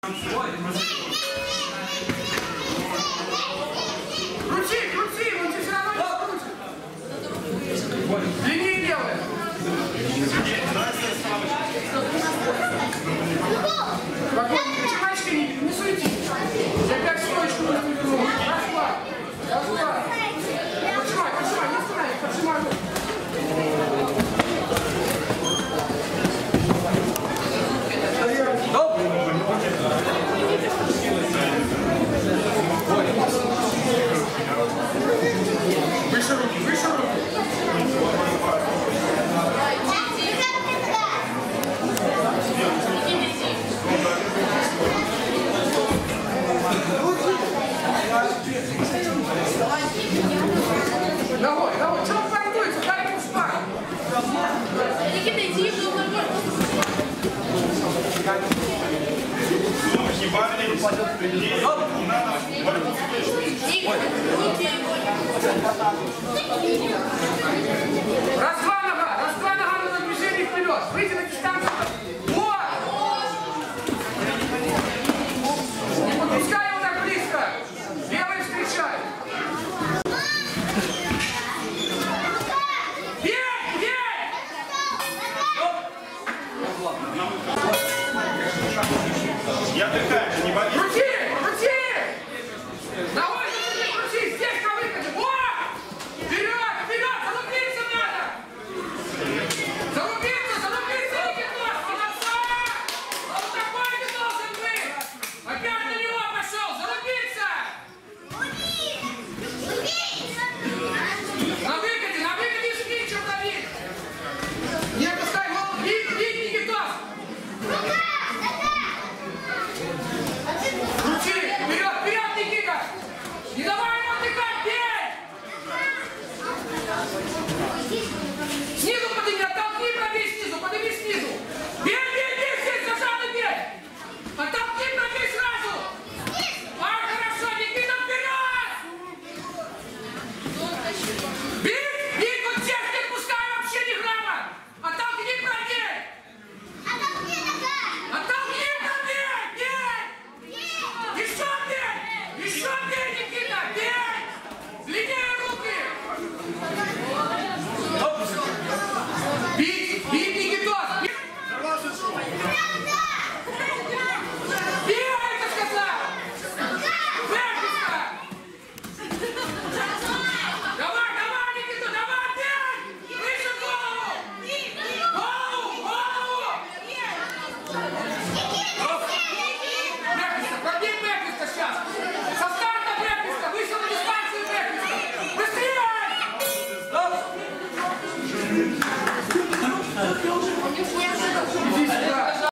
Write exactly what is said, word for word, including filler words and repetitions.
Крути, крути, он тебе все равно не крутит. Длиннее делай. Спокойно, мальчика, не, не суети. Я как стоечку разверну. Раз, два. Раз, два. Поджимай, поджимай, не останавливай, поджимай. Выше руки, выше руки. Давай, давай, что он портуется? Дай ему спать. Никита, иди, что он Раз, два нога, раз, два нога на движение вперед. Выйди на дистанцию. Вот! Не подпускай его так близко. Левый встречай. Бей, бей! Я отдыхаю, не болит. Крути, крути! Давай, крути, здесь на выходе. Вот! Вперед, вперед, залупиться надо! Залупиться, залупиться, Никитос, молодца! Он такой не должен быть! Опять на него пошел, залупиться! На выходе, на выходе жги, чем давить! Не опускай голову, бить, бить, Никитос! Крути! Вперед! Вперед, Никита! Не давай ему отдыхать! Бей! Снизу подними! Оттолкни, пробей снизу! Подними снизу! Бей, бей, бей! Здесь зажал и бей! Оттолкни, пробей сразу! А, хорошо! Никита, вперед! Бей! Бей! Вот всех не отпускай вообще ни грамма! Оттолкни, пробей! Оттолкни, пробей! Бей! Еще бей! Еще бей, Никита! Бей! Длиннее руки! Бить! Бить, Никитос! Бить! Бей, это сказал! Верхиска! Давай, давай, Никита, давай, бей! Выше голову! Голову, голову!